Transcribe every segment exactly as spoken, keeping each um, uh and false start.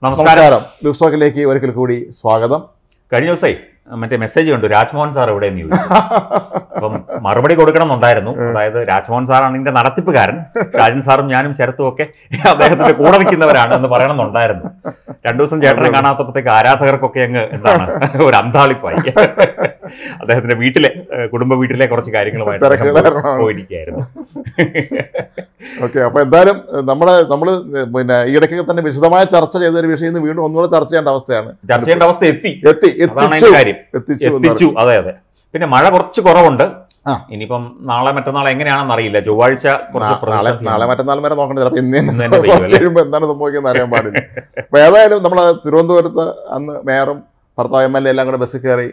നമസ്കാരം. ലൂസ് ടോക്കിലേക്ക് ഒരിക്കൽ കൂടി സ്വാഗതം. കഴിഞ്ഞ ദിവസേ മറ്റേ മെസ്സേജ് കണ്ടു, രാജ്മോഹൻ സാർ എവിടെയെന്ന് ചോദിച്ചു. അപ്പം മറുപടി കൊടുക്കണം എന്നുണ്ടായിരുന്നു. അതായത് രാജ്മോഹൻ സാറാണ് ഇതിന്റെ നടത്തിപ്പുകാരൻ, രാജൻ സാറും ഞാനും ശരത്തും ഒക്കെ അദ്ദേഹത്തിന്റെ കൂടെ നിൽക്കുന്നവരാണ് എന്ന് പറയണമെന്നുണ്ടായിരുന്നു. രണ്ടു ദിവസം ചേട്ടനെ കാണാത്തപ്പോഴത്തേക്ക് ആരാധകർക്കൊക്കെ അങ്ങ് എന്താണ് ഒരു അന്താളിപ്പായി. അദ്ദേഹത്തിന്റെ വീട്ടിലെ കുടുംബ വീട്ടിലെ കുറച്ച് കാര്യങ്ങളുമായിട്ട് പോയിരിക്കുകയായിരുന്നു. ഓക്കെ, അപ്പൊ എന്തായാലും നമ്മള് നമ്മള് പിന്നെ ഈ ഇടയ്ക്കൊക്കെ തന്നെ വിശദമായ ചർച്ച ചെയ്ത ഒരു വിഷയം ഇന്ന് വീണ്ടും ഒന്നുകൂടെ ചർച്ച ചെയ്യേണ്ട അവസ്ഥയാണ്. ചർച്ച ചെയ്യേണ്ട അവസ്ഥ എത്തി എത്തി എത്തിച്ചു അതെ അതെ പിന്നെ മഴ കുറച്ച് കുറവുണ്ട്. ഇനിയിപ്പം നാളെ മറ്റന്നാൾ എങ്ങനെയാണെന്ന് അറിയില്ല. ചൊവ്വാഴ്ച നാളെ മറ്റന്നാൾ വരെ നോക്കണ്ട, ചിലപ്പോൾ ഇന്ന് കഴിയുമ്പോൾ എന്താണ് സംഭവിക്കുന്നത് അറിയാൻ പാടില്ല. അപ്പൊ ഏതായാലും നമ്മള് തിരുവനന്തപുരത്ത് അന്ന് മേയറും ഭർത്താവ് എം എൽ എ എല്ലാം കൂടെ ബസ്സിൽ കയറി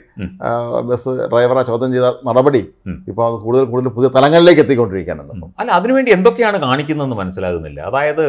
ബസ് ഡ്രൈവറെ ചോദ്യം ചെയ്ത നടപടി ഇപ്പൊ കൂടുതൽ കൂടുതൽ പുതിയ തലങ്ങളിലേക്ക് എത്തിക്കൊണ്ടിരിക്കുകയാണ്. അല്ല, അതിനുവേണ്ടി എന്തൊക്കെയാണ് കാണിക്കുന്നതെന്ന് മനസ്സിലാകുന്നില്ല. അതായത്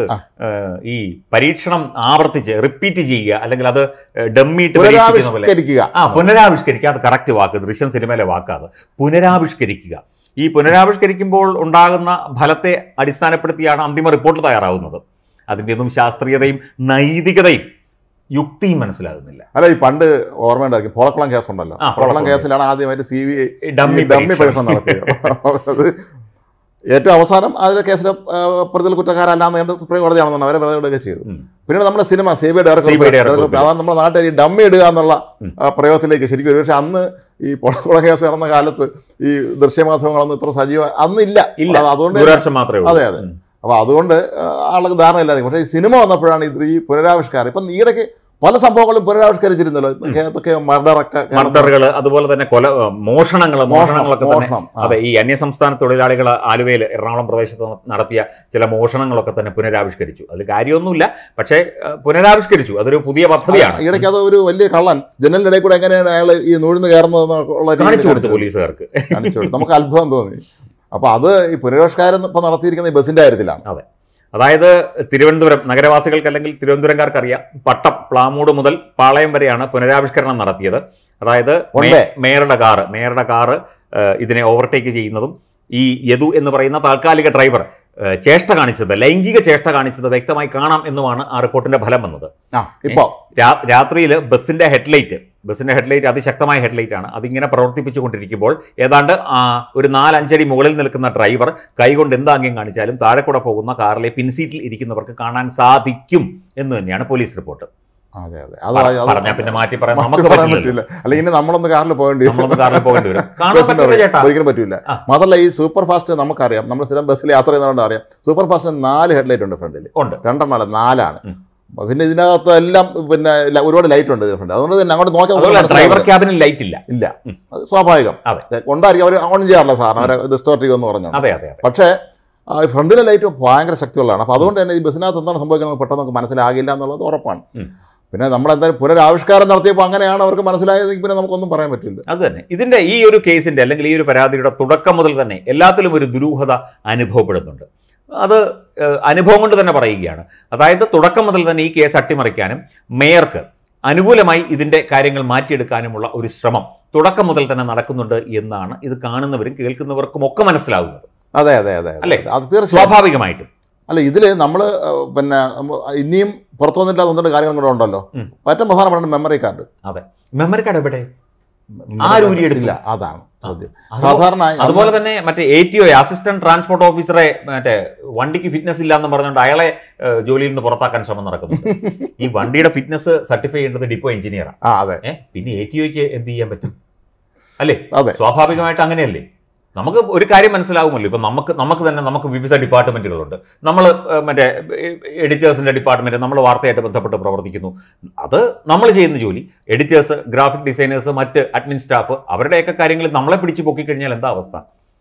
ഈ പരീക്ഷണം ആവർത്തിച്ച് റിപ്പീറ്റ് ചെയ്യുക, അല്ലെങ്കിൽ അത് ഡമ്മിയിട്ട് പുനരാവിഷ്കരിക്കുക. ആ പുനരാവിഷ്കരിക്കുക, അത് കറക്റ്റ് വാക്ക്, ദൃശ്യം സിനിമയിലെ വാക്കാത്, പുനരാവിഷ്കരിക്കുക. ഈ പുനരാവിഷ്കരിക്കുമ്പോൾ ഉണ്ടാകുന്ന ഫലത്തെ അടിസ്ഥാനപ്പെടുത്തിയാണ് അന്തിമ റിപ്പോർട്ട് തയ്യാറാവുന്നത്. അതിൻ്റെ ഒന്നും ശാസ്ത്രീയതയും നൈതികതയും യുക്തിയും മനസ്സിലാകുന്നില്ല. അല്ല, ഈ പണ്ട് ഓർമ്മയുണ്ടായിരിക്കും പോളക്കുളം കേസ് ഉണ്ടല്ലോ. പോളക്കുളം കേസിലാണ് ആദ്യമായിട്ട് സി ബി ഐ ഡമ്മി പരീക്ഷണം നടത്തിയത്. അത് ഏറ്റവും അവസാനം അതിലെ കേസിലെ പ്രതികൾ കുറ്റക്കാരല്ലാന്ന് സുപ്രീം കോടതിയാണെന്നാണ് അവരെ വെറുതെ ചെയ്തു. പിന്നീട് നമ്മുടെ cinema C B I director അതാണ് നമ്മുടെ നാട്ടിൽ ഈ ഡമ്മി ഇടുക എന്നുള്ള പ്രയോഗത്തിലേക്ക് ശരിക്കും ഒരു പക്ഷേ അന്ന് ഈ പോളക്കുളം കേസ് നടന്ന കാലത്ത് ഈ ദൃശ്യമാധ്യമങ്ങളൊന്നും ഇത്ര സജീവ അന്നില്ല. അതുകൊണ്ട് അതെ അതെ അപ്പൊ അതുകൊണ്ട് ആൾക്ക് ധാരണ ഇല്ലാതെ. പക്ഷേ ഈ സിനിമ വന്നപ്പോഴാണ് ഇത് ഈ പുനരാവിഷ്കാരം. ഇപ്പം ഈയിടയ്ക്ക് പല സംഭവങ്ങളും പുനരാവിഷ്കരിച്ചിരുന്നല്ലോ. ഇതൊക്കെ മർഡറൊക്കെ മർഡറുകൾ, അതുപോലെ തന്നെ കൊല മോഷണങ്ങൾ മോഷണങ്ങളൊക്കെ തന്നെ. അതെ, ഈ അന്യസംസ്ഥാന തൊഴിലാളികൾ ആലുവയിൽ എറണാകുളം പ്രദേശത്ത് നടത്തിയ ചില മോഷണങ്ങളൊക്കെ തന്നെ പുനരാവിഷ്കരിച്ചു. അത് കാര്യമൊന്നുമില്ല, പക്ഷേ പുനരാവിഷ്കരിച്ചു. അതൊരു പുതിയ പദ്ധതിയാണ്. ഈയിടയ്ക്ക് അത് ഒരു വലിയ കള്ളൻ ജനലിന്റെ ഇടയിൽ കൂടെ എങ്ങനെയാണ് അയാൾ ഈ നൂഴ്ന്ന് കയറുന്നതെന്നുള്ള കാണിച്ചു കൊടുത്തു പോലീസുകാർക്ക്. കാണിച്ചു കൊടുത്തു. നമുക്ക് അത്ഭുതം തോന്നി. അപ്പൊ അത് ഈ പുനരാവിഷ്കാരം ഇപ്പൊ നടത്തിയിരിക്കുന്ന ഈ ബസിന്റെ കാര്യത്തിലാണ്. അതെ, അതായത് തിരുവനന്തപുരം നഗരവാസികൾക്ക് അല്ലെങ്കിൽ തിരുവനന്തപുരംകാർക്ക് അറിയാം, പട്ടം പ്ലാമൂട് മുതൽ പാളയം വരെയാണ് പുനരാവിഷ്കരണം നടത്തിയത്. അതായത് മേയറുടെ കാറ് മേയറുടെ കാറ് ഇതിനെ ഓവർടേക്ക് ചെയ്യുന്നതും ഈ യദു എന്ന് പറയുന്ന താൽക്കാലിക ഡ്രൈവർ ചേഷ്ട കാണിച്ചത്, ലൈംഗിക ചേഷ്ട കാണിച്ചത് വ്യക്തമായി കാണാം എന്നുമാണ് ആ റിപ്പോർട്ടിന്റെ ഫലം വന്നത്. ഇപ്പോ രാത്രിയിൽ ബസ്സിന്റെ ഹെഡ്ലൈറ്റ് ബസ്സിന്റെ ഹെഡ്ലൈറ്റ് അതിശക്തമായ ഹെഡ്ലൈറ്റ് ആണ്. അതിങ്ങനെ പ്രവർത്തിപ്പിച്ചുകൊണ്ടിരിക്കുമ്പോൾ ഏതാണ്ട് ഒരു നാലഞ്ചടി മുകളിൽ നിൽക്കുന്ന ഡ്രൈവർ കൈകൊണ്ട് എന്താംഗ്യം കാണിച്ചാലും താഴെ കൂടെ പോകുന്ന കാറിലെ പിൻസീറ്റിൽ ഇരിക്കുന്നവർക്ക് കാണാൻ സാധിക്കും എന്ന് തന്നെയാണ് പോലീസ് റിപ്പോർട്ട്. അതെ അതെ പറഞ്ഞാൽ പിന്നെ മാറ്റി പറയാൻ നമുക്ക് പറ്റില്ല. അല്ലെങ്കിൽ നമ്മളൊന്ന് കാറിൽ പോകേണ്ടി വരും, ഒരിക്കലും പറ്റില്ല. മാത്രമല്ല ഈ സൂപ്പർ ഫാസ്റ്റ് നമുക്കറിയാം, നമ്മൾ സ്ഥിരം ബസ്സിൽ യാത്ര ചെയ്യുന്നതുകൊണ്ട് അറിയാം. സൂപ്പർ ഫാസ്റ്റിന് നാല് ഹെഡ്ലൈറ്റ് ഉണ്ട് ഫ്രണ്ടിൽ, രണ്ടെണ്ണം അല്ല നാലാണ്. പിന്നെ ഇതിനകത്ത് എല്ലാം പിന്നെ ഒരുപാട് ലൈറ്റ് ഉണ്ട് ഫ്രണ്ട്. അതുകൊണ്ട് തന്നെ അങ്ങോട്ട് നോക്കിയാൽ ഡ്രൈവർ ക്യാബിനിൽ ലൈറ്റ് ഇല്ല ഇല്ല അത് സ്വാഭാവികം കൊണ്ടായിരിക്കും അവർ ഓൺ ചെയ്യാറില്ല സാറിന്, അവരെ ഡിസ്റ്റോർട്ട് ചെയ്യുമെന്ന് പറഞ്ഞു. പക്ഷേ ഫ്രണ്ടിലെ ലൈറ്റ് ഭയങ്കര ശക്തിയുള്ളതാണ്. അപ്പോൾ അതുകൊണ്ട് തന്നെ ഈ ബസ്സിനകത്ത് എന്താണ് സംഭവിക്കുന്നത് പെട്ടെന്ന് നമുക്ക് മനസ്സിലാകില്ല എന്നുള്ളത് ഉറപ്പാണ്. പിന്നെ നമ്മളെന്തായാലും പുനരാവിഷ്കാരം നടത്തിയപ്പോൾ അങ്ങനെയാണ് അവർക്ക് മനസ്സിലായതെങ്കിൽ പിന്നെ നമുക്കൊന്നും പറയാൻ പറ്റില്ല. അത് തന്നെ ഇതിന്റെ ഈ ഒരു കേസിന്റെ അല്ലെങ്കിൽ ഈ ഒരു പരാതിയുടെ തുടക്കം മുതൽ തന്നെ എല്ലാത്തിലും ഒരു ദുരൂഹത അനുഭവപ്പെടുന്നുണ്ട്. അത് അനുഭവം കൊണ്ട് തന്നെ പറയുകയാണ്. അതായത് തുടക്കം മുതൽ തന്നെ ഈ കേസ് അട്ടിമറിക്കാനും മേയർക്ക് അനുകൂലമായി ഇതിന്റെ കാര്യങ്ങൾ മാറ്റിയെടുക്കാനുമുള്ള ഒരു ശ്രമം തുടക്കം മുതൽ തന്നെ നടക്കുന്നുണ്ട് എന്നാണ് ഇത് കാണുന്നവരും കേൾക്കുന്നവർക്കും ഒക്കെ മനസ്സിലാകുന്നത്. അതെ അതെ അതെ അല്ലേ, അത് തീർച്ചയായും സ്വാഭാവികമായിട്ടും. അല്ല, ഇതിൽ നമ്മൾ പിന്നെ ഇനിയും പുറത്തു വന്നിട്ട് ഒന്നിട്ട് കാര്യങ്ങൾ കൂടെ ഉണ്ടല്ലോ. ഏറ്റവും പ്രധാനപ്പെട്ട മെമ്മറി കാർഡ്. അതെ, മെമ്മറി കാർഡ് എവിടെ ആരൂരിയെടുത്തില്ല, അതാണ് ചോദ്യം. സാധാരണ അതുപോലെ തന്നെ മറ്റേ A T O assistant transport ഓഫീസറെ മറ്റേ വണ്ടിക്ക് ഫിറ്റ്നസ് ഇല്ല എന്ന് പറഞ്ഞുകൊണ്ട് അയാളെ ജോലിയിൽ നിന്ന് പുറത്താക്കാൻ ശ്രമം നടക്കുന്നുണ്ട്. ഈ വണ്ടിയുടെ ഫിറ്റ്നസ് സർട്ടിഫൈ ചെയ്യേണ്ടത് ഡിപ്പോ എഞ്ചിനീയറാണ്. അതെ, പിന്നെ എ ടി ഒക്ക് എന്ത് ചെയ്യാൻ പറ്റും അല്ലേ? സ്വാഭാവികമായിട്ട് അങ്ങനെയല്ലേ. നമുക്ക് ഒരു കാര്യം മനസ്സിലാകുമല്ലോ. ഇപ്പം നമുക്ക് നമുക്ക് തന്നെ നമുക്ക് വിവിധ ഡിപ്പാർട്ട്മെൻറ്റുകളുണ്ട്. നമ്മൾ മറ്റേ എഡിറ്റേഴ്സിൻ്റെ ഡിപ്പാർട്ട്മെൻറ്റ്, നമ്മൾ വാർത്തയായിട്ട് ബന്ധപ്പെട്ട് പ്രവർത്തിക്കുന്നു. അത് നമ്മൾ ചെയ്യുന്ന ജോലി. എഡിറ്റേഴ്സ്, ഗ്രാഫിക് ഡിസൈനേഴ്സ്, മറ്റ് അഡ്മിൻ സ്റ്റാഫ്, അവരുടെയൊക്കെ കാര്യങ്ങളിൽ നമ്മളെ പിടിച്ച് പൊക്കിക്കഴിഞ്ഞാൽ എന്താ അവസ്ഥ?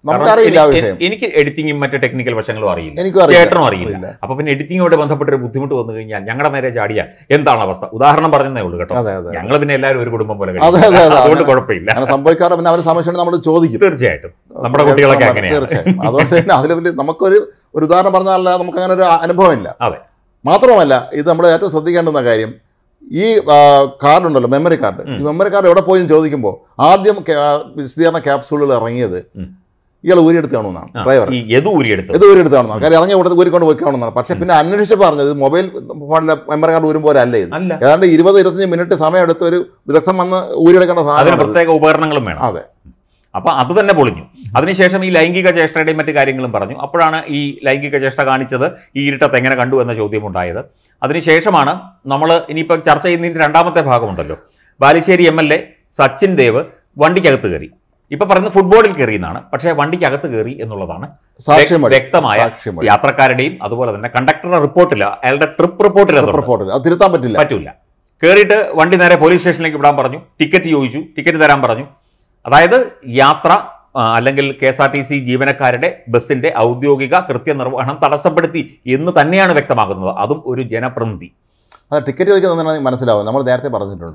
എനിക്ക് എഡിറ്റിംഗും മറ്റു ടെക്നിക്കൽ വശങ്ങളും അറിയില്ല, ചേട്ടനും അറിയില്ല. അപ്പൊ പിന്നെ എഡിറ്റിംഗുമായിട്ട് ബന്ധപ്പെട്ട ഒരു ബുദ്ധിമുട്ട് വന്നു കഴിഞ്ഞാൽ ഞങ്ങളുടെ നേരെ ചാടിയാൽ എന്താണ് അവസ്ഥ? ഉദാഹരണം പറഞ്ഞതേ ഉള്ളൂ കേട്ടോ. ഞങ്ങൾ പിന്നെ എല്ലാവരും ഒരു കുടുംബം പോലെ, അതുകൊണ്ട് കുഴപ്പമില്ല. സംഭവിക്കാറ് പിന്നെ അവരെ സംശയം നമ്മൾ ചോദിക്കും. തീർച്ചയായിട്ടും നമ്മുടെ കുട്ടികളൊക്കെ അങ്ങനെയാണ്. അതുകൊണ്ട് തന്നെ അതിൽ വലിയ നമുക്കൊരു ഒരു ഉദാഹരണം പറഞ്ഞാൽ നമുക്ക് അങ്ങനെ ഒരു അനുഭവമില്ല. അതെ, മാത്രമല്ല ഇത് നമ്മൾ ഏറ്റവും ശ്രദ്ധിക്കേണ്ടുന്ന കാര്യം, ഈ കാർഡുണ്ടല്ലോ, മെമ്മറി കാർഡ്. ഈ മെമ്മറി കാർഡ് എവിടെ പോയി ചോദിക്കുമ്പോൾ ആദ്യം വിശദീകരണ ക്യാപ്സൂളുകൾ ഇറങ്ങിയത് ഇയാൾ ഊരിയെടുത്ത് കാണുന്നതാണ് ഡ്രൈവർ ഇത് ഊരിയെടുത്ത് ഇത് ഊരിയെടുത്ത് കാണുന്നതാണ് കാര്യം ഇറങ്ങിയ കൂട്ടത്തിൽ ഊരിക്കൊണ്ട് പോയി കാണുന്നതാണ്. പക്ഷേ പിന്നെ അന്വേഷിച്ച് പറഞ്ഞത് മൊബൈൽ ഫോണിലെ മെമ്മറി കാർഡ് ഊരും പോലെ അല്ല ഇത്. ഏതാണ്ട് ഇരുപത് ഇരുപത്തഞ്ച് മിനിറ്റ് സമയം എടുത്ത് ഒരു വിദഗ്ധം വന്ന് ഊരിയെടുക്കേണ്ട സാധനം, പ്രത്യേക ഉപകരണങ്ങളും വേണം. അതെ. അപ്പം അത് തന്നെ പൊളിഞ്ഞു. അതിനുശേഷം ഈ ലൈംഗിക ചേഷ്ടയുടെയും മറ്റു കാര്യങ്ങളും പറഞ്ഞു. അപ്പോഴാണ് ഈ ലൈംഗിക ചേഷ്ട കാണിച്ചത് ഈ ഇരുട്ടത്ത് എങ്ങനെ കണ്ടു എന്ന ചോദ്യം ഉണ്ടായത്. അതിനുശേഷമാണ് നമ്മൾ ഇനിയിപ്പം ചർച്ച ചെയ്യുന്നതിൻ്റെ രണ്ടാമത്തെ ഭാഗമുണ്ടല്ലോ, Balussery M L A Sachin Dev വണ്ടിക്കകത്ത് കയറി. ഇപ്പൊ പറയുന്നത് ഫുട്ബോളിൽ കയറി എന്നാണ്, പക്ഷേ വണ്ടിക്കകത്ത് കയറി എന്നുള്ളതാണ് വ്യക്തമായ യാത്രക്കാരുടെയും അതുപോലെ തന്നെ കണ്ടക്ടറുടെ റിപ്പോർട്ടില്ല, അയാളുടെ ട്രിപ്പ് റിപ്പോർട്ടിൽ തിരുത്താൻ പറ്റില്ല പറ്റൂല കയറിയിട്ട് വണ്ടി നേരെ പോലീസ് സ്റ്റേഷനിലേക്ക് വിടാൻ പറഞ്ഞു. ടിക്കറ്റ് ചോദിച്ചു, ടിക്കറ്റ് തരാൻ പറഞ്ഞു. അതായത് യാത്ര അല്ലെങ്കിൽ K S R T C ജീവനക്കാരുടെ ബസ്സിന്റെ ഔദ്യോഗിക കൃത്യനിർവഹണം തടസ്സപ്പെടുത്തി എന്ന് തന്നെയാണ് വ്യക്തമാക്കുന്നത്. അതും ഒരു ജനപ്രതിനിധി. അത് ടിക്കറ്റ് ചോദിക്കുന്നത് മനസ്സിലാവും. നമ്മൾ നേരത്തെ പറഞ്ഞിട്ടുണ്ട്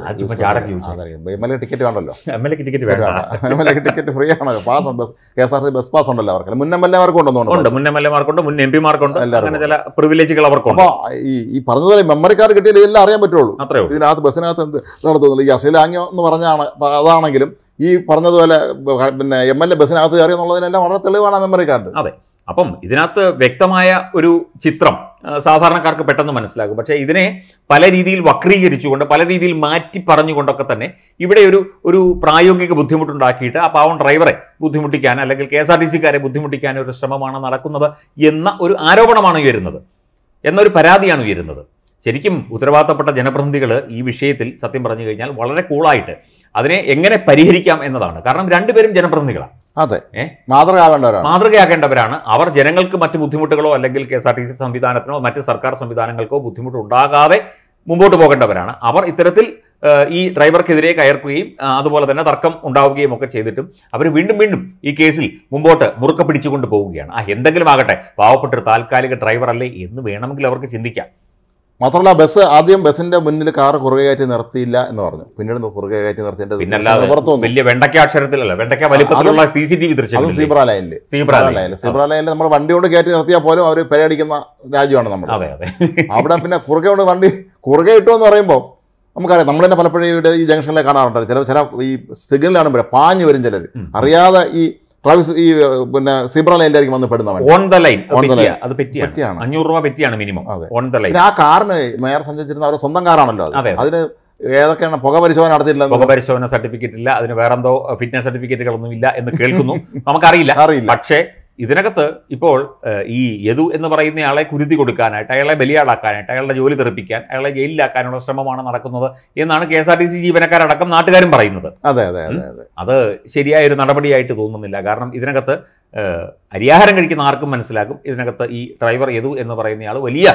എം എൽ എ ടിക്കറ്റ് വേണ്ടല്ലോ, എം എൽ എക്ക് ടിക്കറ്റ് വേണ്ട, എം എൽ എക്ക് ടിക്കറ്റ് ഫ്രീ ആണ്. പാസ് ഉണ്ട്, K S R T C bus pass ഉണ്ടല്ലോ അവർക്ക്. മുൻ എം എൽ എമാർക്ക് ഉണ്ടെന്നുണ്ട്, മുൻ എം എൽ എമാർക്കുണ്ട്, മുൻ എം പിമാർക്കുണ്ട്, അങ്ങനെ ചില പ്രിവിലേജുകൾ അവർക്കുണ്ട്. അപ്പോൾ ഈ ഈ പറഞ്ഞതുപോലെ മെമ്മറി കാർഡ് കിട്ടിയാൽ ഇതെല്ലാം അറിയാൻ പറ്റുള്ളൂ. ഇതിനകത്ത് ബസ്സിനകത്ത് എന്ത് നടത്തുന്നില്ല. ഈ അശ്ലീലാംഗ്യം എന്ന് പറഞ്ഞാണ് അതാണെങ്കിലും ഈ പറഞ്ഞതുപോലെ പിന്നെ എം എൽ എ ബസ്സിനകത്ത് കയറി എന്നുള്ളതിനെല്ലാം വളരെ തെളിവാണ് മെമ്മറി കാർഡ്. അതെ. അപ്പം ഇതിനകത്ത് വ്യക്തമായ ഒരു ചിത്രം സാധാരണക്കാർക്ക് പെട്ടെന്ന് മനസ്സിലാകും. പക്ഷേ ഇതിനെ പല രീതിയിൽ വക്രീകരിച്ചുകൊണ്ട് പല രീതിയിൽ മാറ്റി പറഞ്ഞുകൊണ്ടൊക്കെ തന്നെ ഇവിടെ ഒരു ഒരു പ്രായോഗിക ബുദ്ധിമുട്ടുണ്ടാക്കിയിട്ട് ആ പാവം ഡ്രൈവറെ ബുദ്ധിമുട്ടിക്കാൻ അല്ലെങ്കിൽ കെ എസ് ആർ ടി സിക്കാരെ ബുദ്ധിമുട്ടിക്കാൻ ഒരു ശ്രമമാണ് നടക്കുന്നത് എന്ന ഒരു ആരോപണമാണ് ഉയരുന്നത്, എന്നൊരു പരാതിയാണ് ഉയരുന്നത്. ശരിക്കും ഉത്തരവാദിത്തപ്പെട്ട ജനപ്രതിനിധികൾ ഈ വിഷയത്തിൽ സത്യം പറഞ്ഞു കഴിഞ്ഞാൽ വളരെ കൂളായിട്ട് അതിനെ എങ്ങനെ പരിഹരിക്കാം എന്നതാണ്. കാരണം രണ്ടുപേരും ജനപ്രതിനിധികളാണ്. അതെ, മാതൃകയാകേണ്ടവരാണ് മാതൃകയാക്കേണ്ടവരാണ് അവർ. ജനങ്ങൾക്ക് മറ്റ് ബുദ്ധിമുട്ടുകളോ അല്ലെങ്കിൽ K S R T C സംവിധാനത്തിനോ മറ്റ് സർക്കാർ സംവിധാനങ്ങൾക്കോ ബുദ്ധിമുട്ടുണ്ടാകാതെ മുമ്പോട്ട് പോകേണ്ടവരാണ് അവർ. ഇത്തരത്തിൽ ഈ ഡ്രൈവർക്കെതിരെ കയർക്കുകയും അതുപോലെ തന്നെ തർക്കം ഉണ്ടാവുകയും ഒക്കെ ചെയ്തിട്ടും അവർ വീണ്ടും വീണ്ടും ഈ കേസിൽ മുമ്പോട്ട് മുറുക്ക പിടിച്ചുകൊണ്ട് പോവുകയാണ്. ആ എന്തെങ്കിലും ആകട്ടെ, പാവപ്പെട്ടൊരു താൽക്കാലിക ഡ്രൈവർ അല്ലേ എന്ന് വേണമെങ്കിൽ അവർക്ക് ചിന്തിക്കാം. മാത്രമല്ല ബസ് ആദ്യം ബസ്സിന്റെ മുന്നിൽ കാർ കുറുകെ കയറ്റി നിർത്തിയില്ല എന്ന് പറഞ്ഞു. പിന്നീട് കുറുകെ കയറ്റി നിർത്തിയിട്ട് വലിയ വെണ്ടയ്ക്ക അക്ഷരത്തിലല്ല, വെണ്ടയ്ക്ക വലിപ്പത്തിലുള്ള സി സി ടി വി ദൃശ്യം. അത് സീബ്ര ലൈനിൽ സീബ്ര ലൈനിൽ സീബ്ര ലൈനിൽ നമ്മൾ വണ്ടി കൊണ്ട് കയറ്റി നിർത്തിയാൽ പോലും അവർ പെരയടിക്കുന്ന രാജ്യമാണ് നമ്മൾ. അവിടെ പിന്നെ കുറുകെ കൊണ്ട് വണ്ടി കുറുകെ ഇട്ടു എന്ന് പറയുമ്പോൾ നമുക്കറിയാം. നമ്മൾ തന്നെ പലപ്പോഴും ഇവിടെ ഈ ജംഗ്ഷനിലെ കാണാറുണ്ട്. ചില ചില ഈ സിഗ്നലാണ് പാഞ്ഞു വരും ചിലർ അറിയാതെ. ഈ ട്രാഫിക് ഈ പിന്നെ സീബ്ര ലൈനിലായിരിക്കും വന്ന് പെടുന്നവൻ. ഓൺ ദ ലൈൻ അത് പെറ്റിയാണ്, അഞ്ഞൂറ് രൂപ പെറ്റിയാണ് മിനിമം. On the line. ആ കാറിന് മേയർ സഞ്ചരിച്ചിരുന്ന അവരുടെ സ്വന്തം കാറാണല്ലോ. അതിന് ഏതൊക്കെയാണ് പുക പരിശോധന നടത്തിയില്ല, പുക പരിശോധന സർട്ടിഫിക്കറ്റ് ഇല്ല, അതിന് വേറെന്തോ ഫിറ്റ്നസ് സർട്ടിഫിക്കറ്റുകളൊന്നും ഇല്ല എന്ന് കേൾക്കുന്നു. നമുക്കറിയില്ല. പക്ഷേ ഇതിനകത്ത് ഇപ്പോൾ ഈ യദു എന്ന് പറയുന്നയാളെ കുരുതി കൊടുക്കാനായിട്ട്, അയാളെ ബലിയാടാക്കാനായിട്ട്, അയാളുടെ ജോലി തെറിപ്പിക്കാൻ, അയാളെ ജയിലിലാക്കാനുള്ള ശ്രമമാണ് നടക്കുന്നത് എന്നാണ് K S R T C ജീവനക്കാരടക്കം നാട്ടുകാരും പറയുന്നത്. അതെ അതെ അതെ അതെ അത് ശരിയായ ഒരു നടപടിയായിട്ട് തോന്നുന്നില്ല. കാരണം ഇതിനകത്ത് അരിയാഹാരം കഴിക്കുന്ന ആർക്കും മനസ്സിലാക്കും ഇതിനകത്ത് ഈ ഡ്രൈവർ യദു എന്ന് പറയുന്നയാൾ വലിയ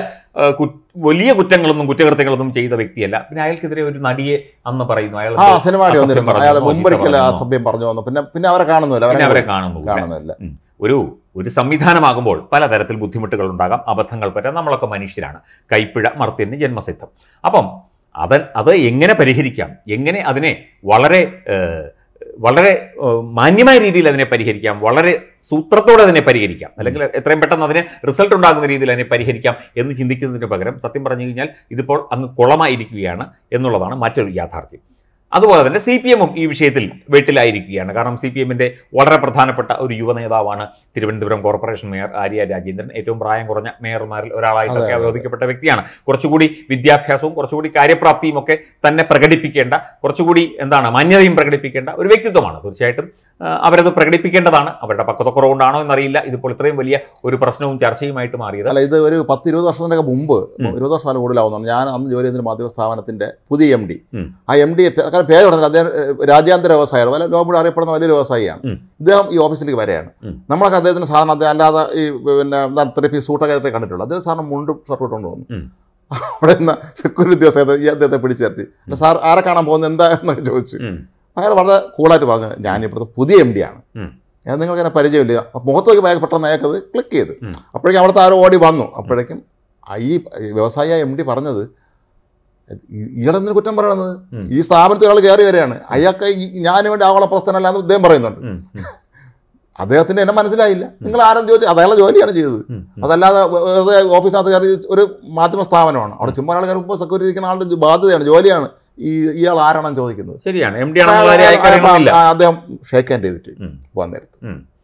വലിയ കുറ്റങ്ങളൊന്നും കുറ്റകൃത്യങ്ങളൊന്നും ചെയ്ത വ്യക്തിയല്ല. പിന്നെ അയാൾക്കെതിരെ ഒരു നടിയെ അന്ന് പറയുന്നു, അയാൾ പിന്നെ പിന്നെ അവരെ കാണുന്നില്ല അവരെ കാണുന്നില്ല. ഒരു ഒരു സംവിധാനമാകുമ്പോൾ പലതരത്തിൽ ബുദ്ധിമുട്ടുകൾ ഉണ്ടാകാം, അബദ്ധങ്ങൾ പറ്റാം. നമ്മളൊക്കെ മനുഷ്യരാണ്. കൈപ്പിഴ മർത്യന് ജന്മസിദ്ധം. അപ്പം അത് അത് എങ്ങനെ പരിഹരിക്കാം, എങ്ങനെ അതിനെ വളരെ വളരെ മാന്യമായ രീതിയിൽ അതിനെ പരിഹരിക്കാം, വളരെ സൂത്രത്തോടെ അതിനെ പരിഹരിക്കാം, അല്ലെങ്കിൽ എത്രയും പെട്ടെന്ന് അതിന് റിസൾട്ട് ഉണ്ടാകുന്ന രീതിയിൽ അതിനെ പരിഹരിക്കാം എന്ന് ചിന്തിക്കുന്നതിന് പകരം സത്യം പറഞ്ഞു കഴിഞ്ഞാൽ ഇതിപ്പോൾ അങ്ങ് കുളമായിരിക്കുകയാണ് എന്നുള്ളതാണ് മറ്റൊരു യാഥാർത്ഥ്യം. അതുപോലെ തന്നെ സി പി എമ്മും ഈ വിഷയത്തിൽ വെട്ടിലായിരിക്കുകയാണ്. കാരണം സി പി എമ്മിൻ്റെ വളരെ പ്രധാനപ്പെട്ട ഒരു യുവ നേതാവാണ് തിരുവനന്തപുരം കോർപ്പറേഷൻ മേയർ ആര്യ രാജേന്ദ്രൻ. ഏറ്റവും പ്രായം കുറഞ്ഞ മേയർമാരിൽ ഒരാളായിട്ടൊക്കെ അവരോധിക്കപ്പെട്ട വ്യക്തിയാണ്. കുറച്ചുകൂടി വിദ്യാഭ്യാസവും കുറച്ചുകൂടി കാര്യപ്രാപ്തിയും ഒക്കെ തന്നെ പ്രകടിപ്പിക്കേണ്ട, കുറച്ചുകൂടി എന്താണ് മാന്യതയും പ്രകടിപ്പിക്കേണ്ട ഒരു വ്യക്തിത്വമാണ്. തീർച്ചയായിട്ടും അവരത് പ്രകടിപ്പിക്കേണ്ടതാണ്. അവരുടെ പക്വതക്കുറവുകൊണ്ടാണോ എന്നറിയില്ല ഇതിപ്പോൾ ഇത്രയും വലിയ ഒരു പ്രശ്നവും ചർച്ചയുമായിട്ട് മാറിയത്. അല്ല, ഇത് ഒരു പത്ത് ഇരുപത് വർഷത്തിനൊക്കെ മുമ്പ്, ഇരുപത് വർഷം കൂടുതലാവുന്നതാണ്. ഞാൻ അന്ന് ജോലി ചെയ്യുന്ന മാധ്യമ സ്ഥാപനത്തിന്റെ പുതിയ എം ഡി, ആ എം ഡി പേര് പറഞ്ഞത് അദ്ദേഹം രാജ്യാന്തര വ്യവസായിയാണ്, വല്ല ലോകോട് അറിയപ്പെടുന്ന വലിയൊരു വ്യവസായിയാണ്. ഇദ്ദേഹം ഈ ഓഫീസിലേക്ക് വരെയാണ്. നമ്മളൊക്കെ അദ്ദേഹത്തിന് സാധാരണ അദ്ദേഹം അല്ലാതെ ഈ പിന്നെ ഇത്ര പീസ് സൂട്ടൊക്കെ കണ്ടിട്ടുള്ളൂ. അദ്ദേഹം സാറിന് മുണ്ടും ഷർട്ട് കൊണ്ട് വന്നു. അവിടെ നിന്ന് സെക്യൂരിറ്റി ഉദ്യോഗസ്ഥ ഈ അദ്ദേഹത്തെ പിടിച്ചു നിർത്തി. സാർ ആരെ കാണാൻ പോകുന്നത് എന്താ എന്നൊക്കെ ചോദിച്ചു. അയാൾ വളരെ കൂളായിട്ട് പറഞ്ഞു, ഞാനിപ്പോഴത്തെ പുതിയ എം ഡി ആണ്, നിങ്ങൾക്ക് എന്നെ പരിചയമില്ല. മുഖത്തേക്ക് വേഗം പെട്ടെന്ന് അയാൾക്കത് ക്ലിക്ക് ചെയ്ത്. അപ്പോഴേക്കും അവിടുത്തെ ആരോ ഓടി വന്നു. അപ്പോഴേക്കും ഈ വ്യവസായ എം ഡി പറഞ്ഞത്, ഇയാളെന്തിനു കുറ്റം പറയണത്, ഈ സ്ഥാപനത്തിൽ ഒരാൾ കയറി വരികയാണ്, അയാൾക്ക് ഞാൻ വേണ്ടി ആവള പ്രശ്നമല്ല എന്ന് അദ്ദേഹം പറയുന്നുണ്ട്. അദ്ദേഹത്തിന് എന്നെ മനസ്സിലായില്ല. നിങ്ങൾ ആരും ചോദിച്ചാൽ അത് അയാളുടെ ജോലിയാണ് ചെയ്തത്. അതല്ലാതെ ഓഫീസിനകത്ത് കയറി ഒരു മാധ്യമ സ്ഥാപനമാണ്. അവിടെ ചുമ്മാ ആൾ കയറി ഇപ്പോൾ സെക്യൂരിറ്റി ഇരിക്കുന്ന ആളുടെ ബാധ്യതയാണ്, ജോലിയാണ്. ഈ ഇയാൾ ആരാണെന്ന് ചോദിക്കുന്നത്. ശരിയാണ്. അദ്ദേഹം ഷേക്ക് ഹാൻഡ് ചെയ്തിട്ട് പോകാൻ നേരത്ത്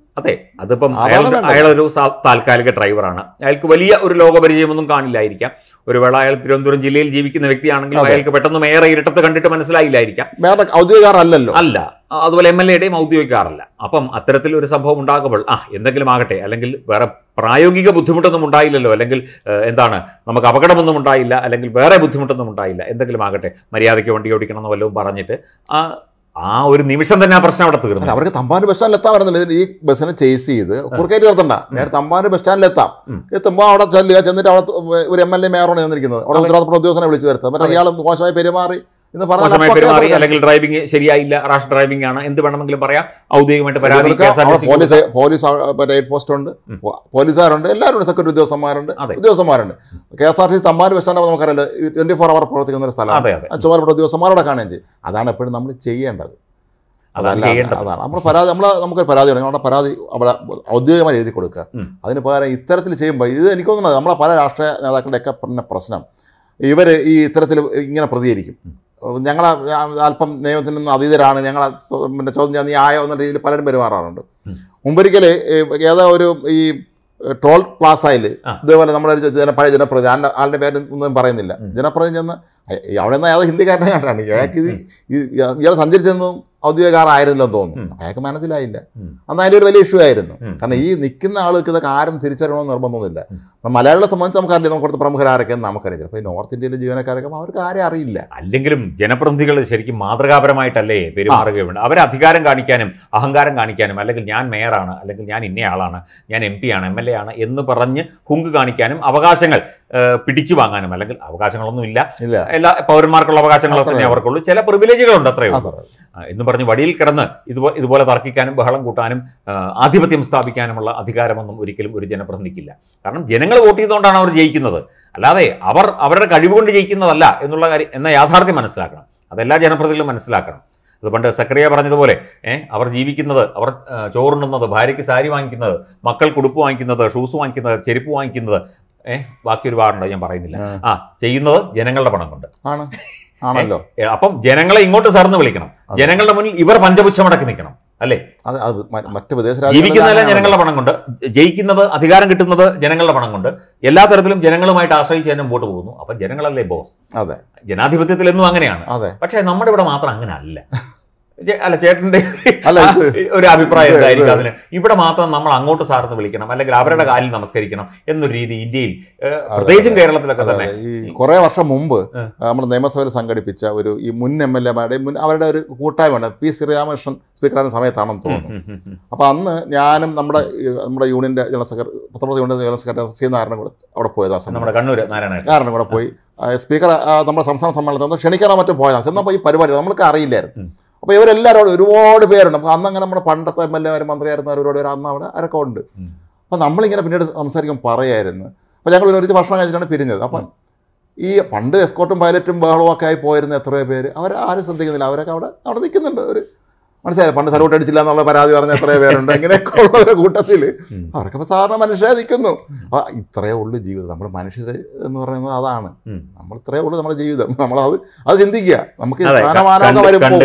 അതെ, അതിപ്പം അയാൾ അയാളൊരു താൽക്കാലിക ഡ്രൈവറാണ്, അയാൾക്ക് വലിയ ഒരു ലോകപരിചയമൊന്നും കാണില്ലായിരിക്കാം. ഒരു വേള അയാൾ തിരുവനന്തപുരം ജില്ലയിൽ ജീവിക്കുന്ന വ്യക്തിയാണെങ്കിൽ അയാൾക്ക് പെട്ടെന്ന് മേയറെ ഇരട്ടത്ത് കണ്ടിട്ട് മനസ്സിലായില്ലായിരിക്കാം. ഔദ്യോഗികാറല്ലോ അല്ല, അതുപോലെ എം എൽ എയുടെയും ഔദ്യോഗികാറല്ല. അപ്പം അത്തരത്തിൽ ഒരു സംഭവം ഉണ്ടാകുമ്പോൾ ആ എന്തെങ്കിലും ആകട്ടെ, അല്ലെങ്കിൽ വേറെ പ്രായോഗിക ബുദ്ധിമുട്ടൊന്നും ഉണ്ടായില്ലല്ലോ, അല്ലെങ്കിൽ എന്താണ് നമുക്ക് അപകടമൊന്നും ഉണ്ടായില്ല, അല്ലെങ്കിൽ വേറെ ബുദ്ധിമുട്ടൊന്നും ഉണ്ടായില്ല, എന്തെങ്കിലും ആകട്ടെ, മര്യാദയ്ക്ക് വണ്ടി ഓടിക്കണം എന്ന് വല്ലതും പറഞ്ഞിട്ട് ആ ആ ഒരു നിമിഷം തന്നെ ആ പ്രശ്നം അവിടെ തീർന്നു. അവർക്ക് തമ്പാനൂർ ബസ് സ്റ്റാൻഡിൽ എത്താൻ വരുന്നില്ല. ഈ ബസ്സിനെ ചേസ് ചെയ്ത് കുറുക്കേറ്റ് നിർത്തണ്ട, നേരെ തമ്പാനൂർ ബസ് സ്റ്റാൻഡിൽ എത്താം. എത്തുമ്പോൾ അവിടെ ചെല്ലുക, ചെന്നിട്ട് അവിടെ ഒരു എം എൽ എ മേയറാണ് ചെന്നിരിക്കുന്നത്, അവിടെ ഉത്തരവാദിത്തപ്പെട്ട ഉദ്യോഗസ്ഥനെ വിളിച്ചു വരുത്തുക. മറ്റേ ഇയാൾ മോശമായി പെരുമാറി എന്ന് പറഞ്ഞാൽ, അല്ലെങ്കിൽ ഡ്രൈവിംഗ് ശരിയായില്ല, റാഷ് ഡ്രൈവിംഗ് ആണ്, എന്ത് വേണമെങ്കിലും പറയാം, ഔദ്യോഗികമായിട്ട് പരാതി. പോലീസ് പോലീസ് എയ്ഡ് പോസ്റ്റ് ഉണ്ട്, പോലീസുകാരുണ്ട്, എല്ലാവരും സെക്യൂരിറ്റി ഉദ്യോഗസ്ഥന്മാരുണ്ട് ഉദ്യോഗസ്ഥന്മാരുണ്ട് K S R T C Thampanoor bus stand നമുക്കറിയില്ല, ട്വന്റി ഫോർ അവർ പ്രവർത്തിക്കുന്ന ഒരു സ്ഥലമാണ്. ചുമതലപ്പെട്ട ഉദ്യോഗസ്ഥന്മാരോടെ കാണുകയും ചെയ്യും. അതാണ് എപ്പോഴും നമ്മൾ ചെയ്യേണ്ടത്. അതല്ല, അതാണ് നമ്മൾ പരാതി നമ്മൾ നമുക്ക് പരാതി ഉണ്ടെങ്കിൽ നമ്മുടെ പരാതി അവിടെ ഔദ്യോഗികമായി എഴുതി കൊടുക്കുക. അതിന് പകരം ഇത്തരത്തിൽ ചെയ്യുമ്പോൾ ഇത് എനിക്ക് തോന്നുന്നത് നമ്മളെ പല രാഷ്ട്രീയ നേതാക്കളുടെയൊക്കെ പറഞ്ഞ പ്രശ്നം, ഇവർ ഈ ഇത്തരത്തിൽ ഇങ്ങനെ പ്രതികരിക്കും. ഞങ്ങളെ അല്പം നിയമത്തിൽ നിന്ന് അതീതരാണ്, ഞങ്ങളെ പിന്നെ ചോദ്യം ചെയ്യാൻ നീ ആയോ എന്ന രീതിയിൽ പലരും പെരുമാറാറുണ്ട്. മുമ്പൊരിക്കൽ ഏതോ ഒരു ഈ ടോൾ പ്ലാസയിൽ ഇതേപോലെ നമ്മുടെ ജന പഴയ ജനപ്രതി ആളുടെ പേര് ഒന്നും പറയുന്നില്ല, ജനപ്രതി ചെന്ന് അവിടെ നിന്ന് ഏതോ ഹിന്ദിക്കാരനെ കണ്ടാണ് ഇയാൾക്ക് ഇത് ഇയാൾ സഞ്ചരിച്ചെന്നും ഔദ്യോഗികാറായിരുന്നല്ലോ എന്ന് തോന്നുന്നു. അയാൾക്ക് മനസ്സിലായില്ല. അന്ന് അതിൻ്റെ ഒരു വലിയ ഇഷ്യൂ ആയിരുന്നു. കാരണം ഈ നിൽക്കുന്ന ആൾക്ക് ഇതൊക്കെ ആരും തിരിച്ചറിയണമെന്ന് നിർബന്ധമൊന്നുമില്ല. അപ്പം മലയാളികളെ സംബന്ധിച്ച് നമുക്കറിയില്ല, നമുക്ക് കൊടുത്ത പ്രമുഖരാരൊക്കെയെന്ന് നമുക്കറിയില്ല. അപ്പോൾ ഈ നോർത്ത് ഇന്ത്യയിലെ ജീവനക്കാരൊക്കെ അവർക്ക് ആരും അറിയില്ല. അല്ലെങ്കിലും ജനപ്രതിനിധികൾ ശരിക്കും മാതൃകാപരമായിട്ടല്ലേ പെരുമാറുകയുണ്ട്. അവർ അധികാരം കാണിക്കാനും അഹങ്കാരം കാണിക്കാനും, അല്ലെങ്കിൽ ഞാൻ മേയറാണ്, അല്ലെങ്കിൽ ഞാൻ ഇന്നയാളാണ്, ഞാൻ എം പി ആണ്, എം എൽ എ ആണ് എന്ന് പറഞ്ഞ് ഹുങ്ക് കാണിക്കാനും അവകാശങ്ങൾ പിടിച്ചു വാങ്ങാനും, അല്ലെങ്കിൽ അവകാശങ്ങളൊന്നും ഇല്ല, എല്ലാ പൗരന്മാർക്കുള്ള അവകാശങ്ങളൊക്കെ തന്നെ അവർക്കുള്ളൂ, ചില പ്രിവിലേജുകളുണ്ട്, അത്രയേ ഉള്ളൂ എന്ന് പറഞ്ഞ് വടിയിൽ കിടന്ന് ഇതുപോലെ ഇതുപോലെ തർക്കിക്കാനും ബഹളം കൂട്ടാനും ആധിപത്യം സ്ഥാപിക്കാനുമുള്ള അധികാരമൊന്നും ഒരിക്കലും ഒരു ജനപ്രതിനിധിക്കില്ല. കാരണം ജനങ്ങൾ വോട്ട് ചെയ്തുകൊണ്ടാണ് അവർ ജയിക്കുന്നത്, അല്ലാതെ അവർ അവരുടെ കഴിവുകൊണ്ട് ജയിക്കുന്നതല്ല എന്നുള്ള കാര്യം എന്ന യാഥാർത്ഥ്യം മനസ്സിലാക്കണം. അതെല്ലാ ജനപ്രതിനിധികളും മനസ്സിലാക്കണം. അത് പണ്ട് സക്കറിയ പറഞ്ഞതുപോലെ ഏഹ് അവർ ജീവിക്കുന്നത്, അവർ ചോറുണ്ണുന്നത്, ഭാര്യയ്ക്ക് സാരി വാങ്ങിക്കുന്നത്, മക്കൾക്ക് ഉടുപ്പ് വാങ്ങിക്കുന്നത്, ഷൂസ് വാങ്ങിക്കുന്നത്, ചെരുപ്പ് വാങ്ങിക്കുന്നത്, ഏഹ് ബാക്കി ഒരുപാടുണ്ട്, ഞാൻ പറയുന്നില്ല. ആ ചെയ്യുന്നത് ജനങ്ങളുടെ പണം കൊണ്ട് ആണ് ആണല്ലോ. അപ്പം ജനങ്ങളെ ഇങ്ങോട്ട് സാർന്ന് വിളിക്കണം, ജനങ്ങളുടെ മുന്നിൽ ഇവർ പഞ്ചപുച്ഛമടക്കി നിൽക്കണം, അല്ലേ? മറ്റ് വിദേശ ജീവിക്കുന്നതല്ല ജനങ്ങളുടെ പണം കൊണ്ട്, ജയിക്കുന്നത് അധികാരം കിട്ടുന്നത് ജനങ്ങളുടെ പണം കൊണ്ട്, എല്ലാ തരത്തിലും ജനങ്ങളുമായിട്ട് ആശ്രയിച്ച് തന്നെ മുമ്പോട്ട് പോകുന്നു. അപ്പം ജനങ്ങളല്ലേ ബോസ്. അതെ, ജനാധിപത്യത്തിൽ എന്നും അങ്ങനെയാണ്. പക്ഷേ നമ്മുടെ ഇവിടെ മാത്രം അങ്ങനെ അല്ല. അല്ല, ചേട്ടന്റെ ഒരു അഭിപ്രായം എന്തായിരിക്കും അതിന്? ഇവിടെ മാത്രം നമ്മൾ അങ്ങോട്ട് സാർന്ന് വിളിക്കണം, അല്ലെങ്കിൽ അവരുടെ കാലിൽ നമസ്കരിക്കണം എന്നൊരു രീതി ഇന്ത്യയിൽ, പ്രത്യേകിച്ചും കേരളത്തിലൊക്കെ തന്നെ ഈ കുറെ വർഷം മുമ്പ് നമ്മുടെ നിയമസഭയിൽ സംഘടിപ്പിച്ച ഒരു ഈ മുൻ എം എൽ എമാരുടെ മുൻ അവരുടെ ഒരു കൂട്ടായ്മയാണ് പി ശ്രീരാമകൃഷ്ണൻ സ്പീക്കറാകുന്ന സമയത്താണെന്ന് തോന്നുന്നു. അപ്പോൾ അന്ന് ഞാനും നമ്മുടെ നമ്മുടെ യൂണിയന്റെ ജനറൽ സെക്രട്ടറി പത്തൊമ്പത് union general secretary C Narayanan കൂടെ അവിടെ പോയത്. ആ സമയം നമ്മുടെ കണ്ണൂർ നാരായണൻ നാരായണൻ കൂടെ പോയി സ്പീക്കർ നമ്മുടെ സംസ്ഥാന സമ്മേളനത്തിൽ ഒന്ന് ക്ഷണിക്കാനോ മറ്റും പോയതാണ്. ചെന്നപ്പോൾ ഈ പരിപാടി നമ്മൾക്ക് അറിയില്ലായിരുന്നു. അപ്പോൾ ഇവരെല്ലാവരും ഒരുപാട് പേരുണ്ട്. അപ്പോൾ അന്ന് അങ്ങനെ നമ്മുടെ പണ്ടത്തെ എം എൽ എമാരും മന്ത്രിയായിരുന്നവരോട് പേര് അന്ന് അവിടെ ആരൊക്കെ ഉണ്ട്. അപ്പോൾ നമ്മളിങ്ങനെ പിന്നീട് സംസാരിക്കുമ്പോൾ പറയായിരുന്നു. അപ്പോൾ ഞങ്ങൾ ഒരു ഭക്ഷണം കഴിച്ചിട്ടാണ് പിരിഞ്ഞത്. അപ്പം ഈ പണ്ട് എസ്കോട്ടും പൈലറ്റും ബഹളവും ഒക്കെ ആയി പോയിരുന്ന എത്രയോ പേര് അവർ ആരും ശ്രദ്ധിക്കുന്നില്ല. അവരൊക്കെ അവിടെ അവിടെ നിൽക്കുന്നുണ്ട്. ഒരു മനസ്സിലായി, പണ്ട് സല്യൂട്ട് അടിച്ചില്ല എന്നുള്ള പരാതി പറഞ്ഞ എത്രയോ പേരുണ്ട്. ഇങ്ങനെയൊക്കെ ഉള്ള ഒരു കൂട്ടത്തിൽ അവരൊക്കെ ഇപ്പോൾ സാധാരണ മനുഷ്യരെ നിൽക്കുന്നു. അപ്പോൾ ഇത്രയേ ഉള്ളൂ ജീവിതം. നമ്മൾ മനുഷ്യർ എന്ന് പറയുന്നത് അതാണ്. നമ്മൾ ഇത്രയേ ഉള്ളൂ നമ്മുടെ ജീവിതം. നമ്മളത് അത് ചിന്തിക്കുക. നമുക്ക് സ്ഥാനമാനമൊക്കെ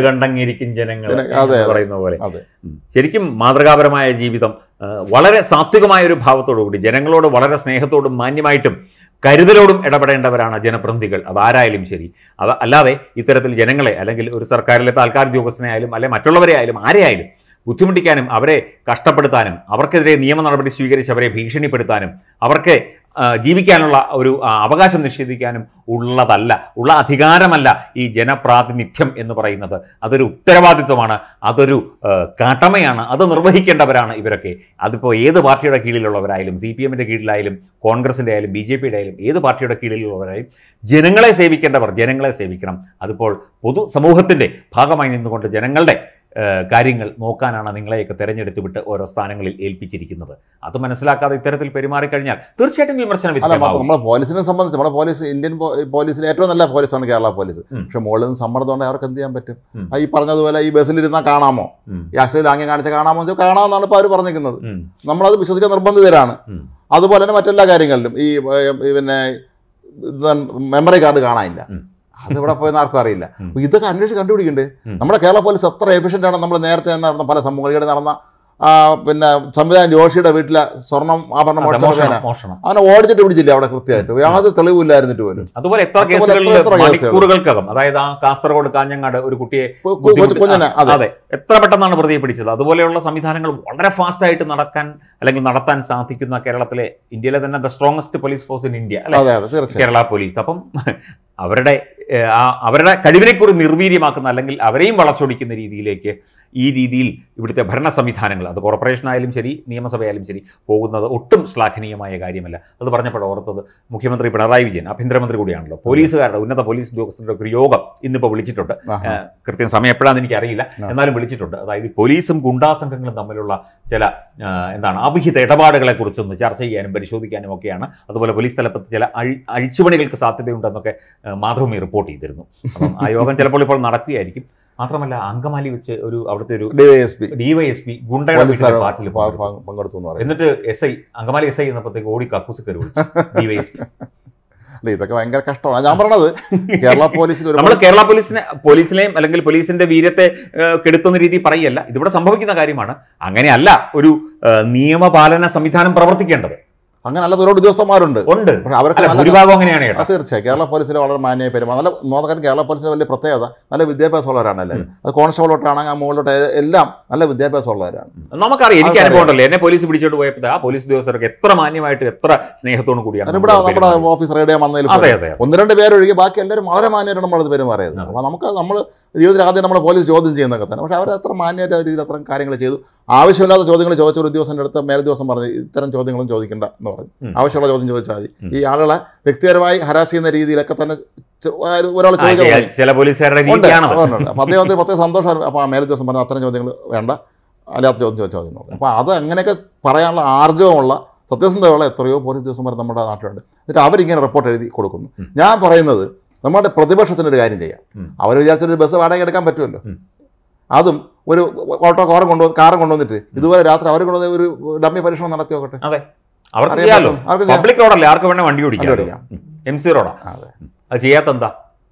പറയുന്ന പോലെ ശരിക്കും മാതൃകാപരമായ ജീവിതം, വളരെ സാത്വികമായ ഒരു ഭാവത്തോടു കൂടി ജനങ്ങളോട് വളരെ സ്നേഹത്തോടും മാന്യമായിട്ടും കരുതലോടും ഇടപെടേണ്ടവരാണ് ജനപ്രതിനിധികൾ. അതാരായാലും ശരി. അത് അല്ലാതെ ഇത്തരത്തിൽ ജനങ്ങളെ, അല്ലെങ്കിൽ ഒരു സർക്കാരിലെ താൽക്കാലിക ഉദ്യോഗസ്ഥനെ ആയാലും അല്ലെ മറ്റുള്ളവരെ ആയാലും ആരെയായാലും ബുദ്ധിമുട്ടിക്കാനും, അവരെ കഷ്ടപ്പെടുത്താനും, അവർക്കെതിരെ നിയമ നടപടി സ്വീകരിച്ച് അവരെ ഭീഷണിപ്പെടുത്താനും, അവർക്ക് ജീവിക്കാനുള്ള ഒരു അവകാശം നിഷേധിക്കാനും ഉള്ളതല്ല, ഉള്ള അധികാരമല്ല ഈ ജനപ്രാതിനിധ്യം എന്ന് പറയുന്നത്. അതൊരു ഉത്തരവാദിത്വമാണ്, അതൊരു കടമയാണ്, അത് നിർവഹിക്കേണ്ടവരാണ് ഇവരൊക്കെ. അതിപ്പോൾ ഏത് പാർട്ടിയുടെ കീഴിലുള്ളവരായാലും, സി പി എമ്മിൻ്റെ കീഴിലായാലും, കോൺഗ്രസിൻ്റെ ആയാലും, ബി ജെ പിയുടെ ആയാലും, ഏത് പാർട്ടിയുടെ കീഴിലുള്ളവരായാലും ജനങ്ങളെ സേവിക്കേണ്ടവർ ജനങ്ങളെ സേവിക്കണം. അതിപ്പോൾ പൊതു സമൂഹത്തിൻ്റെ ഭാഗമായി നിന്നുകൊണ്ട് ജനങ്ങളുടെ കാര്യങ്ങൾ നോക്കാനാണ് നിങ്ങളെയൊക്കെ തിരഞ്ഞെടുത്ത് വിട്ട് ഓരോ സ്ഥാനങ്ങളിൽ ഏൽപ്പിച്ചിരിക്കുന്നത്. അത് മനസ്സിലാക്കാതെ ഇത്തരത്തിൽ പെരുമാറിക്കഴിഞ്ഞാൽ തീർച്ചയായിട്ടും വിമർശനം. നമ്മുടെ പോലീസിനെ സംബന്ധിച്ച് നമ്മുടെ പോലീസ് ഇന്ത്യൻ പോലീസിൽ ഏറ്റവും നല്ല പോലീസാണ് കേരള പോലീസ്. പക്ഷെ മുകളിൽ നിന്ന് സമ്മർദ്ദം ഉണ്ടെങ്കിൽ അവർക്ക് എന്ത് ചെയ്യാൻ പറ്റും? ഈ പറഞ്ഞതുപോലെ ഈ ബസ്സിലിരുന്നാൽ കാണാമോ, ഈ അശ്ലീല ആംഗ്യം കാണിച്ച കാണാമോ എന്ന് കാണാമെന്നാണ് ഇപ്പോൾ അവർ പറഞ്ഞിരിക്കുന്നത്. നമ്മളത് വിശ്വസിക്കാൻ നിർബന്ധിതരാണ്. അതുപോലെ തന്നെ മറ്റെല്ലാ കാര്യങ്ങളിലും ഈ പിന്നെ മെമ്മറി കാർഡ് കാണാനില്ല, അതിവിടെ പോയെന്ന് ആർക്കും അറിയില്ല. ഇതൊക്കെ അന്വേഷിച്ച് കണ്ടുപിടിക്കണ്ടേ? നമ്മുടെ കേരള പോലീസ് എത്ര എഫിഷ്യൻ്റ് ആണ്. നമ്മൾ നേരത്തെ തന്നെ നടന്ന പല സംഭവങ്ങൾ, ഇവിടെ നടന്ന പിന്നെ സംവിധായകൻ ജോഷിയുടെ വീട്ടിലെ സ്വർണം ആഭരണം മോഷണം അവനെ ഓടിച്ചിട്ട് പിടിച്ചില്ല അവിടെ കൃത്യമായിട്ട് യാതൊരു തെളിവില്ലായിരുന്നിട്ട് പോലും. അതുപോലെ എത്ര മണിക്കൂറുകൾക്കകം, അതായത് ആ കാസർഗോഡ് കാഞ്ഞങ്ങാട് ഒരു കുട്ടിയെ അതെ എത്ര പെട്ടെന്നാണ് പ്രതിയെ പിടിച്ചത്. അതുപോലെയുള്ള സംവിധാനങ്ങൾ വളരെ ഫാസ്റ്റ് ആയിട്ട് നടക്കാൻ അല്ലെങ്കിൽ നടത്താൻ സാധിക്കുന്ന കേരളത്തിലെ, ഇന്ത്യയിലെ തന്നെ the strongest police force in India അല്ലെ കേരള പോലീസ്. അപ്പം അവരുടെ ആ അവരുടെ കഴിവിനെ കൂടി നിർവീര്യമാക്കുന്ന അല്ലെങ്കിൽ അവരെയും വളച്ചൊടിക്കുന്ന രീതിയിലേക്ക് ഈ രീതിയിൽ ഇവിടുത്തെ ഭരണ സംവിധാനങ്ങൾ, അത് കോർപ്പറേഷനായാലും ശരി നിയമസഭയായാലും ശരി, പോകുന്നത് ഒട്ടും ശ്ലാഘനീയമായ കാര്യമല്ല. അത് പറഞ്ഞപ്പോൾ ഓർത്തത് മുഖ്യമന്ത്രി പിണറായി വിജയൻ ആഭ്യന്തരമന്ത്രി കൂടിയാണല്ലോ, പോലീസുകാരുടെ ഉന്നത പോലീസ് ഉദ്യോഗസ്ഥരുടെ ഒരു യോഗം ഇന്നിപ്പോൾ വിളിച്ചിട്ടുണ്ട്. കൃത്യം സമയം എപ്പോഴാണെന്ന് എനിക്കറിയില്ല, എന്നാലും വിളിച്ചിട്ടുണ്ട്. അതായത് പോലീസും ഗുണ്ടാ സംഘങ്ങളും തമ്മിലുള്ള ചില എന്താണ് അവിഹിത ഇടപാടുകളെ കുറിച്ചൊന്ന് ചർച്ച ചെയ്യാനും പരിശോധിക്കാനും ഒക്കെയാണ്. അതുപോലെ പോലീസ് തലപ്പത്ത് ചില അഴി അഴിച്ചുപണികൾക്ക് സാധ്യതയുണ്ടെന്നൊക്കെ മാതൃഭൂമി റിപ്പോർട്ട് ചെയ്തിരുന്നു. അപ്പം ആ യോഗം ചിലപ്പോൾ ഇപ്പോൾ നടക്കുകയായിരിക്കും. മാത്രമല്ല അങ്കമാലി വെച്ച് ഒരു അവിടുത്തെ ഒരു ഡിവൈഎസ്പി ഗുണ്ടയുടെ പാർട്ടിയിൽ പങ്കെടുത്തു. എന്നിട്ട് S I Angamaly S I എന്നപ്പോഴത്തേക്ക് ഓടി കക്കൂസ് കയറി വിളിച്ചു ഡിവൈഎസ്പി. ഇതൊക്കെ ഭയങ്കര കഷ്ടമാണ്. ഞാൻ പറഞ്ഞത് കേരള പോലീസിൽ നമ്മൾ കേരള പോലീസിനെ പോലീസിനെയും അല്ലെങ്കിൽ പോലീസിന്റെ വീര്യത്തെ കെടുത്തുന്ന രീതി പറയല്ല, ഇതിവിടെ സംഭവിക്കുന്ന കാര്യമാണ്. അങ്ങനെയല്ല ഒരു നിയമപാലന സംവിധാനം പ്രവർത്തിക്കേണ്ടത്. അങ്ങനെ നല്ല ഒരുപാട് ഉദ്യോഗസ്ഥന്മാരുണ്ട്, പക്ഷെ അവർക്ക് ഭൂരിഭാഗം അങ്ങനെയാണ്. തീർച്ചയായും കേരള പോലീസിൽ വളരെ മാന്യമായി പെരുമാറും. നല്ല നോക്കാൻ കേരള പോലീസിന് വലിയ പ്രത്യേകത നല്ല വിദ്യാഭ്യാസമുള്ളവരാണ് എല്ലാവരും. അത് കോൺസ്റ്റബിൾ തൊട്ടാണെങ്കിൽ ആ മുകളിലോട്ട് എല്ലാം നല്ല വിദ്യാഭ്യാസമുള്ളവരാണ്. നമുക്കറിയാം, എനിക്ക് അനുഭവം ഉണ്ടല്ലോ. എന്നെ പോലീസ് പിടിച്ചോട്ട് പോയപ്പോൾ ആ പോലീസ് ഉദ്യോഗസ്ഥർക്ക് എത്ര മാന്യമായിട്ട് എത്ര സ്നേഹത്തോടു കൂടിയാണ് ഇവിടെ നമ്മുടെ ഓഫീസ് റേഡിയോ വന്നതിൽ ഒന്ന് രണ്ട് പേരൊഴികെ ബാക്കി എല്ലാവരും വളരെ മാന്യമായിട്ട് നമ്മളത് പെരുമാറിയത്. അപ്പോൾ നമുക്ക് നമ്മൾ ജീവിതത്തിൽ ആദ്യം നമ്മൾ പോലീസ് ചോദ്യം ചെയ്യുന്നതൊക്കെ തന്നെ, പക്ഷേ അവർ അത്ര മാന്യമായിട്ട് രീതിയിൽ അത്ര കാര്യങ്ങൾ ചെയ്തു. ആവശ്യമില്ലാത്ത ചോദ്യങ്ങൾ ചോദിച്ച ഒരു ഉദ്യോഗസ്ഥൻ്റെ അടുത്ത് മേലെ ദിവസം പറഞ്ഞു ഇത്തരം ചോദ്യങ്ങളും ചോദിക്കേണ്ട എന്ന് പറഞ്ഞു. ആവശ്യമുള്ള ചോദ്യം ചോദിച്ചാൽ മതി. ഈ ആളുകളെ വ്യക്തിപരമായി ഹരാസ് ചെയ്യുന്ന രീതിയിലൊക്കെ തന്നെ ഒരാൾ ചോദിക്കാൻ അപ്പോൾ അദ്ദേഹത്തിന് പ്രത്യേക സന്തോഷം. അപ്പോൾ ആ മേലെ ദിവസം പറഞ്ഞ അത്തരം ചോദ്യങ്ങൾ വേണ്ട, അല്ലാത്ത ചോദ്യം ചോദിച്ചാൽ മതി എന്ന് പറഞ്ഞു. അപ്പോൾ അത് അങ്ങനെയൊക്കെ പറയാനുള്ള ആർജവമുള്ള സത്യസന്ധതയുള്ള എത്രയോ പോലീസ് ഉദ്യോഗസ്ഥന്മാർ നമ്മുടെ നാട്ടിലുണ്ട്. എന്നിട്ട് അവരിങ്ങനെ റിപ്പോർട്ട് എഴുതി കൊടുക്കുന്നു. ഞാൻ പറയുന്നത് നമ്മുടെ പ്രതിപക്ഷത്തിനൊരു കാര്യം ചെയ്യാം. അവർ വിചാരിച്ചൊരു ബസ് വാടക എടുക്കാൻ പറ്റുമല്ലോ, അതും ഒരു ഓട്ടോ കാറും കൊണ്ടു കാറും കൊണ്ടുവന്നിട്ട് ഇതുപോലെ രാത്രി അവർ കൊണ്ടുവന്ന ഒരു ഡമ്മി പരീക്ഷണം നടത്തി നോക്കട്ടെ. അതെ, പബ്ലിക് റോഡല്ലേ, ആർക്ക് വേണേ വണ്ടി ഓടിക്കാം. എം സി റോഡാ, അത് ചെയ്യാത്തെന്താ?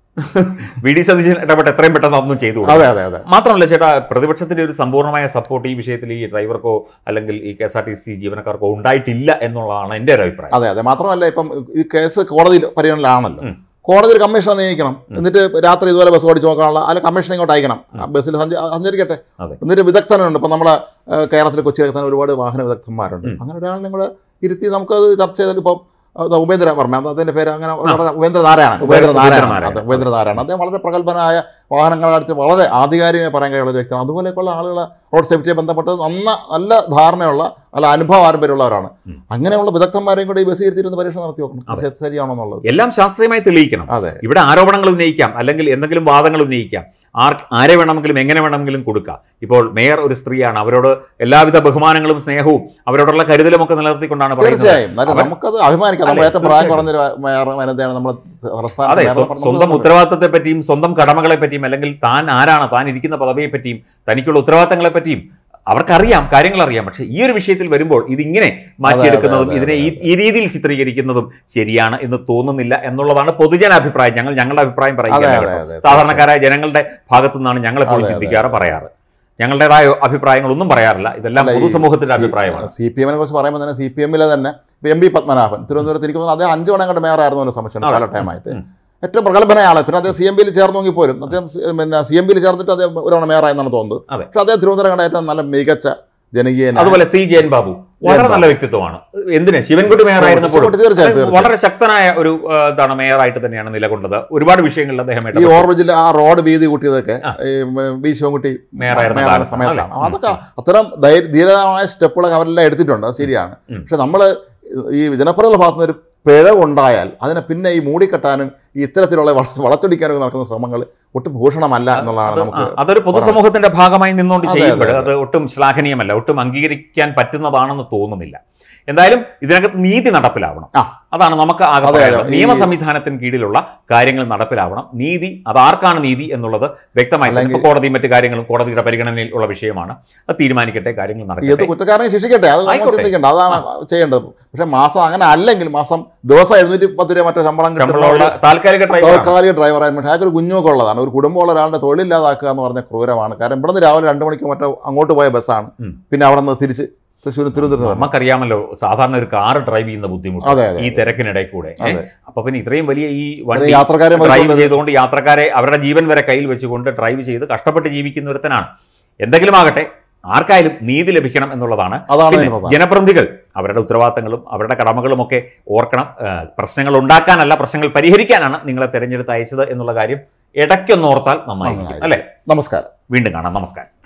വി ഡി സതീശൻ ഇടപെട്ട് എത്രയും പെട്ടെന്ന് അതൊന്നും ചെയ്തു. മാത്രമല്ല ചേട്ടാ, പ്രതിപക്ഷത്തിന്റെ ഒരു സമ്പൂർണ്ണമായ സപ്പോർട്ട് ഈ വിഷയത്തിൽ ഈ ഡ്രൈവർക്കോ അല്ലെങ്കിൽ ഈ K S R T C ജീവനക്കാർക്കോ ഉണ്ടായിട്ടില്ല എന്നുള്ളതാണ് എൻ്റെ ഒരു അഭിപ്രായം. അതെ അതെ മാത്രമല്ല ഇപ്പം ഈ കേസ് കോടതിയിൽ പരിഗണനയിലാണല്ലോ, കോടതിയിൽ കമ്മീഷനെ നിയമിക്കണം. എന്നിട്ട് രാത്രി ഇതുപോലെ ബസ് ഓടിച്ച് നോക്കാനുള്ള അല്ല കമ്മീഷൻ ഇങ്ങോട്ട് അയക്കണം, ബസ്സിൽ സഞ്ചരിക്കട്ടെ. എന്നിട്ട് വിദഗ്ധനുണ്ട്. ഇപ്പം നമ്മളെ കേരളത്തിൽ കൊച്ചിയിലൊക്കെ തന്നെ ഒരുപാട് വാഹന വിദഗ്ധന്മാരുണ്ട്. അങ്ങനെ ഒരാളിനെ കൂടെ ഇരുത്തി നമുക്കത് ചർച്ച ചെയ്തിട്ട് ഇപ്പം ഉപേന്ദ്ര വർമ്മ, അതിൻ്റെ പേര് അങ്ങനെ ഉപേന്ദ്ര നാരായണൻ ഉപേന്ദ്ര നാരായണൻ അതെ ഉപേന്ദ്ര നാരായണൻ അദ്ദേഹം വളരെ പ്രഗത്ഭനായ വാഹനങ്ങളെ കാര്യത്തിൽ വളരെ ആധികാരികമായി പറയാൻ കഴിയുള്ള ഒരു വ്യക്തിയാണ്. അതുപോലെയൊക്കെയുള്ള ആളുകളെ റോഡ് സേഫ്റ്റിയെ ബന്ധപ്പെട്ട് നന്ന നല്ല ധാരണയുള്ള നല്ല അനുഭവം ആരംഭര്യമുള്ളവരാണ്. അങ്ങനെയുള്ള വിദഗ്ധന്മാരെയും കൂടി ഈ ബസ് ഇരുത്തിയിരുന്ന് പരീക്ഷ നടത്തി നോക്കണം ശരിയാണോ എന്നുള്ളത്. എല്ലാം ശാസ്ത്രീയമായി തെളിയിക്കണം. അതെ, ഇവിടെ ആരോപണങ്ങൾ ഉന്നയിക്കാം അല്ലെങ്കിൽ എന്തെങ്കിലും വാദങ്ങൾ ഉന്നയിക്കാം, ആർ ആരെ വേണമെങ്കിലും എങ്ങനെ വേണമെങ്കിലും കൊടുക്കാം. ഇപ്പോൾ മേയർ ഒരു സ്ത്രീയാണ്, അവരോട് എല്ലാവിധ ബഹുമാനങ്ങളും സ്നേഹവും അവരോടുള്ള കരുതലും ഒക്കെ നിലനിർത്തിക്കൊണ്ടാണ് തീർച്ചയായും നമുക്കത് അഭിമാനിക്കാം. നമ്മൾ ഏറ്റവും പ്രായം കുറഞ്ഞൊരു മേയറാണ് നമ്മൾ. അതെ, സ്വന്തം ഉത്തരവാദിത്തത്തെ പറ്റിയും സ്വന്തം കടമകളെ പറ്റിയും അല്ലെങ്കിൽ താൻ ആരാണ്, താൻ ഇരിക്കുന്ന പദവിയെ പറ്റിയും തനിക്കുള്ള ഉത്തരവാദിത്തങ്ങളെ പറ്റിയും അവർക്കറിയാം, കാര്യങ്ങൾ അറിയാം. പക്ഷേ ഈ ഒരു വിഷയത്തിൽ വരുമ്പോൾ ഇതിങ്ങനെ മാറ്റിയെടുക്കുന്നതും ഇതിനെ ഈ രീതിയിൽ ചിത്രീകരിക്കുന്നതും ശരിയാണ് എന്ന് തോന്നുന്നില്ല എന്നുള്ളതാണ് പൊതുജനാഭിപ്രായം. ഞങ്ങൾ ഞങ്ങളുടെ അഭിപ്രായം പറയുന്നത് സാധാരണക്കാരായ ജനങ്ങളുടെ ഭാഗത്തു നിന്നാണ് ഞങ്ങളെപ്പോഴും ചിന്തിക്കാറ്, പറയാറ്. ഞങ്ങളുടേതായ അഭിപ്രായങ്ങളൊന്നും പറയാറില്ല, ഇതെല്ലാം പൊതുസമൂഹത്തിന്റെ അഭിപ്രായമാണ്. സി പി എമ്മിനെ കുറിച്ച് പറയുമ്പോൾ തന്നെ സി പി എമ്മിലെ തന്നെ എം പി പത്മനാഭൻ തിരുവനന്തപുരത്ത് ഇരിക്കുന്നത് അദ്ദേഹം അഞ്ചു തവണ അങ്ങോട്ട് മേയറായിരുന്നല്ലോ സംശയം പല ടൈമായിട്ട്. ഏറ്റവും പ്രഗത്ഭനായാണ്. പിന്നെ അദ്ദേഹം സി എം പിയിൽ ചേർന്നെങ്കിൽ പോലും അദ്ദേഹം പിന്നെ സി എം പിയിൽ ചേർന്നിട്ട് അദ്ദേഹം ഒരു തവണ മേയറായെന്നാണ് തോന്നുന്നത്. പക്ഷെ അദ്ദേഹം തിരുവനന്തപുരം കണ്ട ഏറ്റവും നല്ല മികച്ച ജനകീയ. അതുപോലെ സി ജയൻ ബാബു വളരെ നല്ല വ്യക്തിത്വമാണ്. എന്തിന് ശിവൻകുട്ടി മേയറായിരുന്നപ്പോൾ വളരെ ശക്തനായ ഒരു എന്താണ് മേയറായിട്ട് തന്നെയാണ് നിലകൊണ്ടത്. ഒരുപാട് വിഷയങ്ങളിൽ അദ്ദേഹം ഈ ഓർമ്മ ജില്ല ആ റോഡ് വീതി കൂട്ടിയതൊക്കെ ബി ശിവൻകുട്ടി മേയറായിരുന്ന സമയത്താണ്. അതൊക്കെ അത്തരം ധീരമായ സ്റ്റെപ്പുകളൊക്കെ അവരെല്ലാം എടുത്തിട്ടുണ്ട്, അത് ശരിയാണ്. പക്ഷെ നമ്മൾ ഈ ജനപ്രതിനിധികളുടെ ഭാഗത്തുനിന്ന് ഒരു പിഴവുണ്ടായാൽ അതിനെ പിന്നെ ഈ മൂടിക്കെട്ടാനും ഈ ഇത്തരത്തിലുള്ള വളച്ചൊടിക്കാനും നടക്കുന്ന ശ്രമങ്ങൾ ഒട്ടും ഭൂഷണമല്ല എന്നുള്ളതാണ് നമുക്ക്. അതൊരു പൊതുസമൂഹത്തിന്റെ ഭാഗമായി നിന്നുകൊണ്ട് ചെയ്യുമ്പോൾ അത് ഒട്ടും ശ്ലാഘനീയമല്ല, ഒട്ടും അംഗീകരിക്കാൻ പറ്റുന്നതാണെന്ന് തോന്നുന്നില്ല. എന്തായാലും ഇതിനകത്ത് നീതി നടപ്പിലാവണം. അതാണ് നമുക്ക് ആകെ പറയാനുള്ളത്. നിയമ സംവിധാനത്തിന് കീഴിലുള്ള കാര്യങ്ങൾ നടപ്പിലാവണം. നീതി, അതാർക്കാണ് നീതി എന്നുള്ളത് വ്യക്തമായി കോടതി മറ്റു കാര്യങ്ങളും കോടതിയുടെ പരിഗണനയിൽ ഉള്ള വിഷയമാണ്. അത് തീരുമാനിക്കട്ടെ, കാര്യങ്ങൾ നടക്കട്ടെ, കുറ്റക്കാരനെ ശിക്ഷിക്കട്ടെ, അത് ചിന്തിക്കേണ്ട, അതാണ് ചെയ്യേണ്ടത്. പക്ഷെ മാസം അങ്ങനെ അല്ലെങ്കിൽ മാസം ദിവസം എഴുന്നൂറ്റി പത്ത് രൂപ മറ്റോ ശമ്പളം കിട്ടുന്ന താൽക്കാലിക താൽക്കാലിക ഡ്രൈവറായിരുന്നു. പക്ഷേ അതൊരു കുഞ്ഞൊക്കെ ഉള്ളതാണ്. ഒരു കുടുംബമുള്ള ഒരാളുടെ തൊഴിലില്ലാതാക്കുക എന്ന് പറഞ്ഞ ക്രൂരമാണ്. കാരണം ഇവിടുന്ന് രാവിലെ രണ്ടു മണിക്ക് മറ്റോ അങ്ങോട്ട് പോയ ബസ്സാണ്, പിന്നെ അവിടെ നിന്ന് തിരിച്ച് തൃശ്ശൂർ തിരുവനന്തപുരം. നമുക്കറിയാമല്ലോ സാധാരണ ഒരു കാർ ഡ്രൈവ് ചെയ്യുന്ന ബുദ്ധിമുട്ട് ഈ തിരക്കിനിടയിൽ കൂടെ. അപ്പൊ പിന്നെ ഇത്രയും വലിയ ഈ വണ്ടി യാത്രക്കാരെ ഡ്രൈവ് ചെയ്തുകൊണ്ട് യാത്രക്കാരെ അവരുടെ ജീവൻ വരെ കയ്യിൽ വെച്ചുകൊണ്ട് ഡ്രൈവ് ചെയ്ത് കഷ്ടപ്പെട്ട് ജീവിക്കുന്ന ഒരുത്തനാണ്. എന്തെങ്കിലും ആകട്ടെ, ആർക്കായാലും നീതി ലഭിക്കണം എന്നുള്ളതാണ്. ജനപ്രതിനിധികൾ അവരുടെ ഉത്തരവാദിത്തങ്ങളും അവരുടെ കടമകളും ഒക്കെ ഓർക്കണം. പ്രശ്നങ്ങൾ ഉണ്ടാക്കാനല്ല, പ്രശ്നങ്ങൾ പരിഹരിക്കാനാണ് നിങ്ങളെ തെരഞ്ഞെടുത്ത് അയച്ചത് എന്നുള്ള കാര്യം ഇടയ്ക്കൊന്നോർത്താൽ നന്നായിരിക്കും, അല്ലേ? നമസ്കാരം, വീണ്ടും കാണാം. നമസ്കാരം.